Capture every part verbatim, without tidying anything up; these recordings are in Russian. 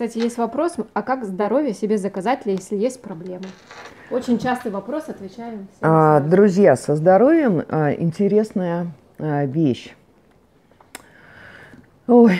кстати, есть вопрос, а как здоровье себе заказать, если есть проблемы? Очень частый вопрос, отвечаем. А, друзья, со здоровьем а, интересная а, вещь. Ой.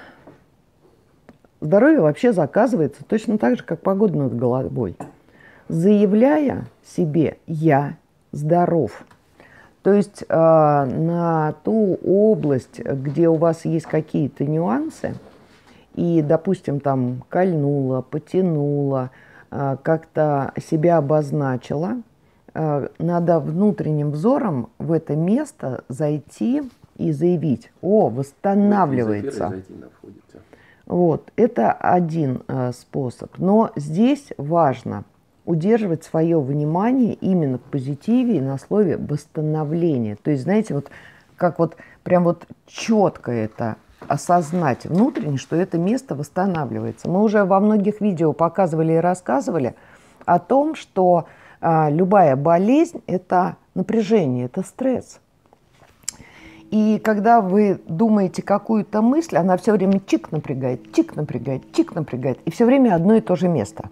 Здоровье вообще заказывается точно так же, как погода над головой. Заявляя себе «я здоров». То есть э, на ту область, где у вас есть какие-то нюансы, и, допустим, там кольнула, потянула, э, как-то себя обозначила, э, надо внутренним взором в это место зайти и заявить: «О, восстанавливается». Вот, это один э, способ. Но здесь важно удерживать свое внимание именно в позитиве и на слове восстановление. То есть, знаете, вот как вот прям вот четко это осознать внутренне, что это место восстанавливается. Мы уже во многих видео показывали и рассказывали о том, что э, любая болезнь – это напряжение, это стресс. И когда вы думаете какую-то мысль, она все время чик напрягает, чик напрягает, чик напрягает, и все время одно и то же место.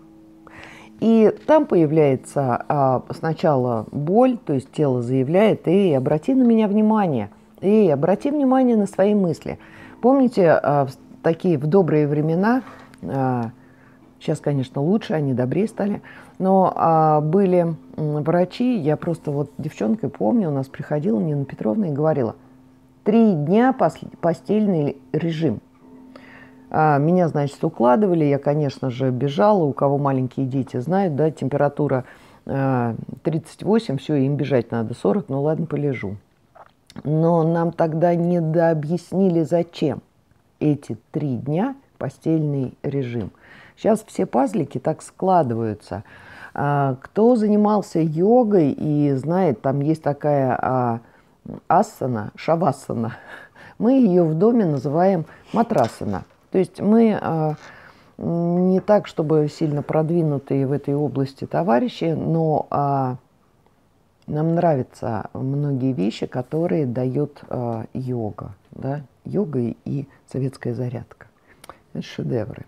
И там появляется а, сначала боль, то есть тело заявляет: «Эй, обрати на меня внимание, эй, обрати внимание на свои мысли». Помните, а, в такие в добрые времена, а, сейчас, конечно, лучше, они добрее стали, но а, были врачи, я просто вот девчонкой помню, у нас приходила Нина Петровна и говорила: «Три дня постельный режим». Меня, значит, укладывали, я, конечно же, бежала, у кого маленькие дети знают, да, температура тридцать восемь, все, им бежать надо, сорок, ну ладно, полежу. Но нам тогда не дообъяснили, зачем эти три дня постельный режим. Сейчас все пазлики так складываются. Кто занимался йогой и знает, там есть такая асана, шавасана, мы ее в доме называем матрасана. То есть мы э, не так, чтобы сильно продвинутые в этой области товарищи, но э, нам нравятся многие вещи, которые дает э, йога. Да? Йога и советская зарядка. Это шедевры.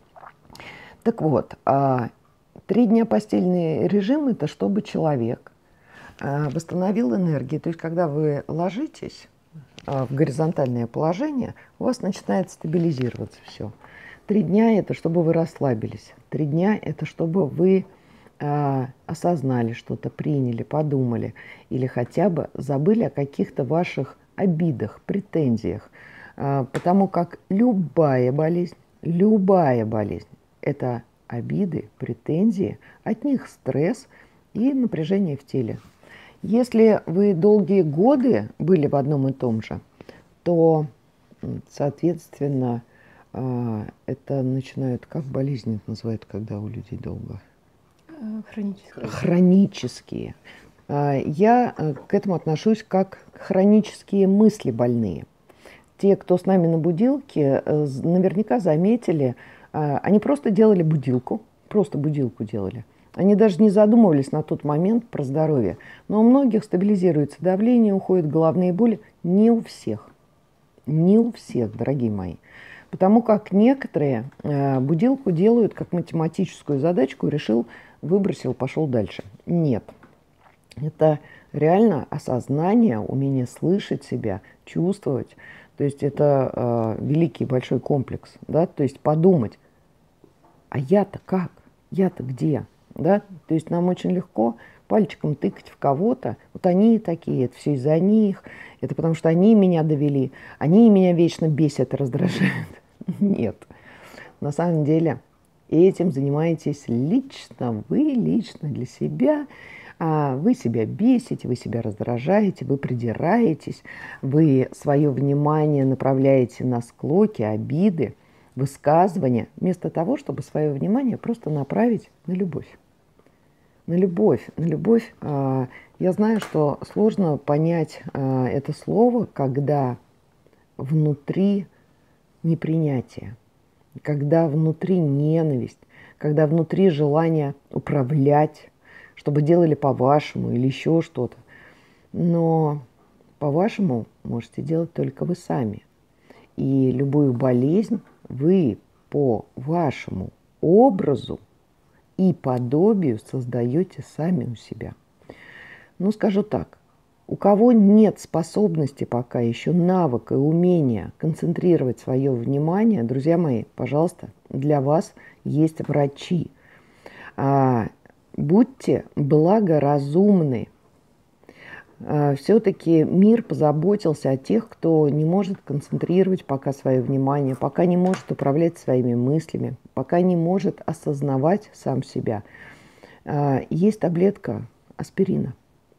Так вот, э, три дня постельный режим – это чтобы человек э, восстановил энергию. То есть когда вы ложитесь в горизонтальное положение, у вас начинает стабилизироваться все. Три дня – это чтобы вы расслабились. Три дня – это чтобы вы э, осознали что-то, приняли, подумали или хотя бы забыли о каких-то ваших обидах, претензиях. Э, потому как любая болезнь, любая болезнь – это обиды, претензии, от них стресс и напряжение в теле. Если вы долгие годы были в одном и том же, то, соответственно, это начинают, как болезни называют, когда у людей долго? Хронические. Хронические. Я к этому отношусь как хронические мысли больные. Те, кто с нами на будилке, наверняка заметили, они просто делали будилку, просто будилку делали. Они даже не задумывались на тот момент про здоровье. Но у многих стабилизируется давление, уходят головные боли. Не у всех. Не у всех, дорогие мои. Потому как некоторые э, будилку делают как математическую задачку, решил, выбросил, пошел дальше. Нет. Это реально осознание, умение слышать себя, чувствовать. То есть это э, великий большой комплекс. Да? То есть подумать: а я-то как? Я-то где? Да? То есть нам очень легко пальчиком тыкать в кого-то. Вот они такие, это все из-за них, это потому что они меня довели, они меня вечно бесят и раздражают. Нет. На самом деле этим занимаетесь лично, вы лично для себя. Вы себя бесите, вы себя раздражаете, вы придираетесь, вы свое внимание направляете на склоки, обиды, высказывания, вместо того, чтобы свое внимание просто направить на любовь. На любовь, на любовь. Я знаю, что сложно понять это слово, когда внутри непринятие, когда внутри ненависть, когда внутри желание управлять, чтобы делали по-вашему или еще что-то. Но по-вашему можете делать только вы сами. И любую болезнь вы по вашему образу и подобию создаете сами у себя. Ну, скажу так, у кого нет способности пока еще, навыка и умения концентрировать свое внимание, друзья мои, пожалуйста, для вас есть врачи. А, будьте благоразумны. А, все-таки мир позаботился о тех, кто не может концентрировать пока свое внимание, пока не может управлять своими мыслями, пока не может осознавать сам себя. А, есть таблетка аспирина.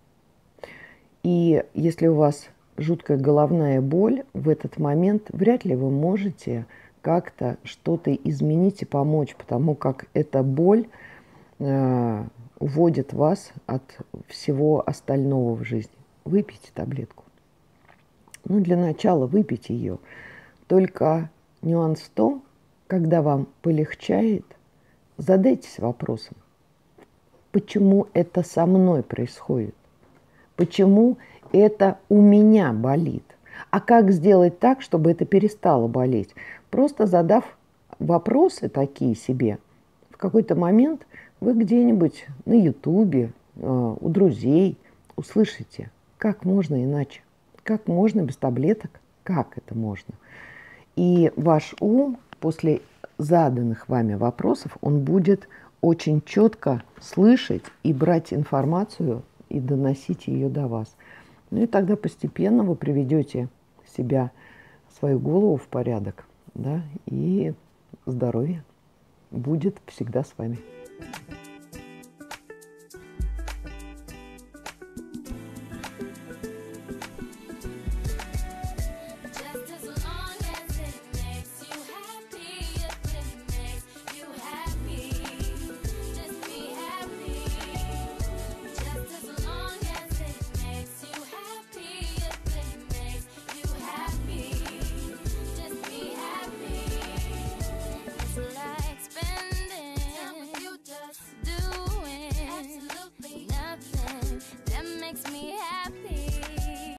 И если у вас жуткая головная боль, в этот момент вряд ли вы можете как-то что-то изменить и помочь, потому как эта боль э, уводит вас от всего остального в жизни. Выпейте таблетку. Ну, для начала выпейте ее. Только нюанс в том, когда вам полегчает, задайтесь вопросом, почему это со мной происходит? Почему это у меня болит? А как сделать так, чтобы это перестало болеть? Просто задав вопросы такие себе, в какой-то момент вы где-нибудь на Ютубе, э, у друзей услышите, как можно иначе, как можно без таблеток, как это можно. И ваш ум после заданных вами вопросов, он будет очень четко слышать и брать информацию и доносить ее до вас. Ну и тогда постепенно вы приведете себя, свою голову в порядок, да, и здоровье будет всегда с вами.